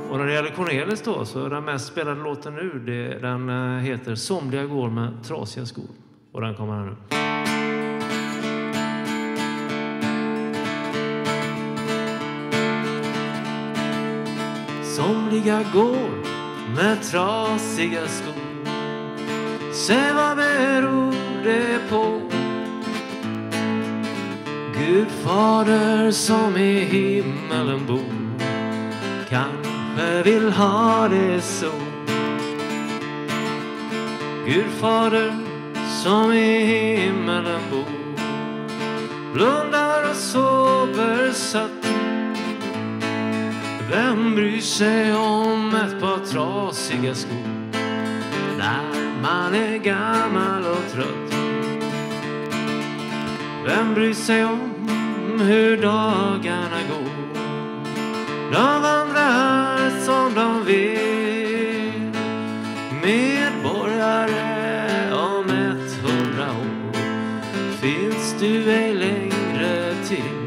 Och när det gäller Cornelis då, så är den mest spelade låten nu, den heter Somliga går med trasiga skor. Och den kommer här nu. Somliga går med trasiga skor. Se vad beror det på? Gud fader som i himmelen bor kanske vill ha det så. Gud fader som i himmelen bor blundar och sover satt. Vem bryr sig om ett par trasiga skor när man är gammal och trött? Vem bryr sig om hur dagarna går? De vandrar som de vill, medborgare om 100 år. Finns du ej längre till?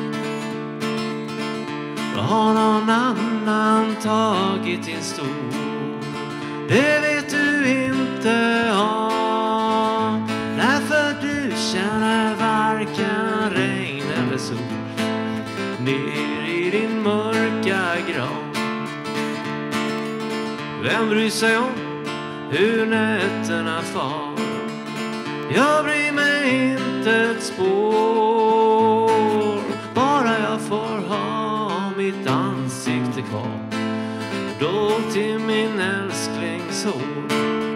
Har någon annan tagit din stol? Det vet du inte om, därför du känner varken regn eller sol ner i din mörka grav. Vem bryr sig om hur nätterna far? Jag bryr mig inte ett spår, bara jag får ha mitt ansikte kvar då till min älsklings hår.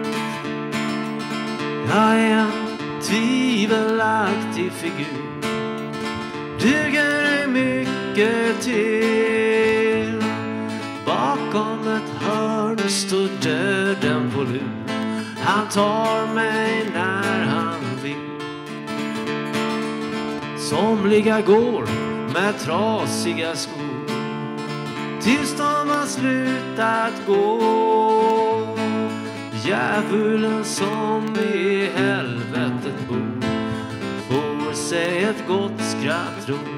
Jag är en tvivelaktig figur, duger ej mycket till. Bakom ett hörn står döden på lur, han tar mig när han vill. Somliga går med trasiga skor tills de har slutat gå. Djävulen som i helvetet bor får sig ett gott skratt tro.